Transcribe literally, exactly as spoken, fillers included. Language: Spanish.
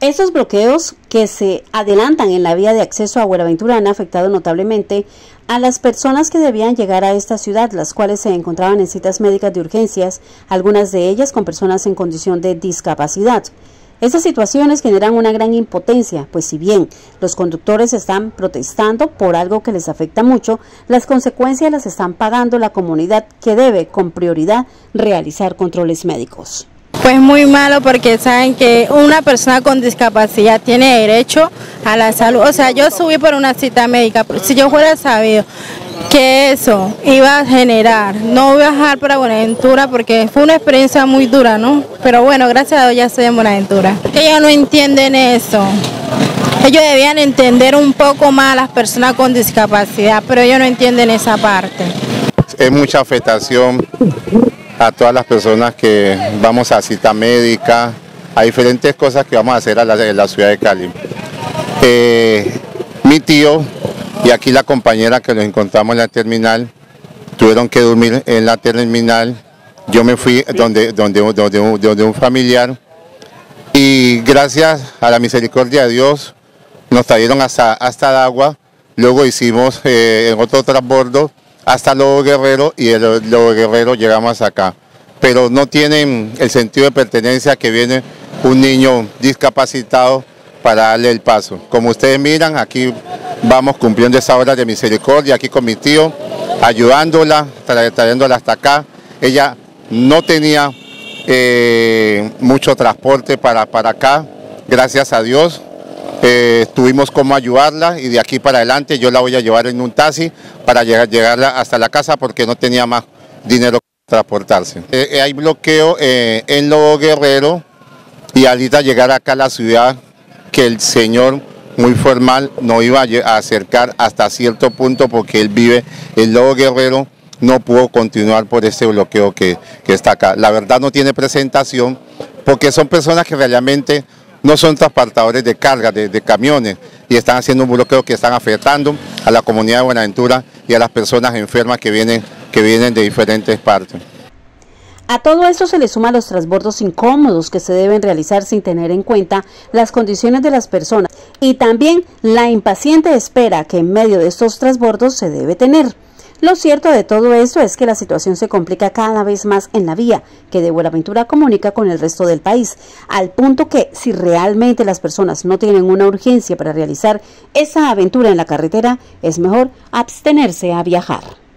Estos bloqueos que se adelantan en la vía de acceso a Buenaventura han afectado notablemente a las personas que debían llegar a esta ciudad, las cuales se encontraban en citas médicas de urgencias, algunas de ellas con personas en condición de discapacidad. Estas situaciones generan una gran impotencia, pues si bien los conductores están protestando por algo que les afecta mucho, las consecuencias las están pagando la comunidad, que debe con prioridad realizar controles médicos. Pues muy malo, porque saben que una persona con discapacidad tiene derecho a la salud. O sea, yo subí por una cita médica, pero si yo fuera sabido que eso iba a generar no viajar para Buenaventura, porque fue una experiencia muy dura, ¿no? Pero bueno, gracias a Dios ya estoy en Buenaventura. Ellos no entienden eso. Ellos debían entender un poco más a las personas con discapacidad, pero ellos no entienden esa parte. Es mucha afectación a todas las personas que vamos a cita médica, a diferentes cosas que vamos a hacer a la, en la ciudad de Cali. Eh, mi tío y aquí la compañera que nos encontramos en la terminal tuvieron que dormir en la terminal. Yo me fui donde, donde, donde, donde un familiar y gracias a la misericordia de Dios nos trajeron hasta, hasta el agua. Luego hicimos eh, en otro transbordo hasta Lobo Guerrero, y el Lobo Guerrero llegamos acá, pero no tienen el sentido de pertenencia que viene un niño discapacitado para darle el paso. Como ustedes miran, aquí vamos cumpliendo esa obra de misericordia, aquí con mi tío, ayudándola, trayéndola hasta acá. Ella no tenía eh, mucho transporte para, para acá, gracias a Dios. Eh, tuvimos cómo ayudarla, y de aquí para adelante yo la voy a llevar en un taxi para llegar, llegarla hasta la casa, porque no tenía más dinero para transportarse. Eh, hay bloqueo eh, en Lobo Guerrero, y ahorita llegar acá a la ciudad, que el señor muy formal no iba a acercar hasta cierto punto, porque él vive en Lobo Guerrero, no pudo continuar por este bloqueo que, que está acá. La verdad no tiene presentación, porque son personas que realmente no son transportadores de carga, de, de camiones, y están haciendo un bloqueo que están afectando a la comunidad de Buenaventura y a las personas enfermas que vienen, que vienen de diferentes partes. A todo esto se le suman los transbordos incómodos que se deben realizar sin tener en cuenta las condiciones de las personas, y también la impaciente espera que en medio de estos transbordos se debe tener. Lo cierto de todo esto es que la situación se complica cada vez más en la vía que de Buenaventura comunica con el resto del país, al punto que si realmente las personas no tienen una urgencia para realizar esa aventura en la carretera, es mejor abstenerse a viajar.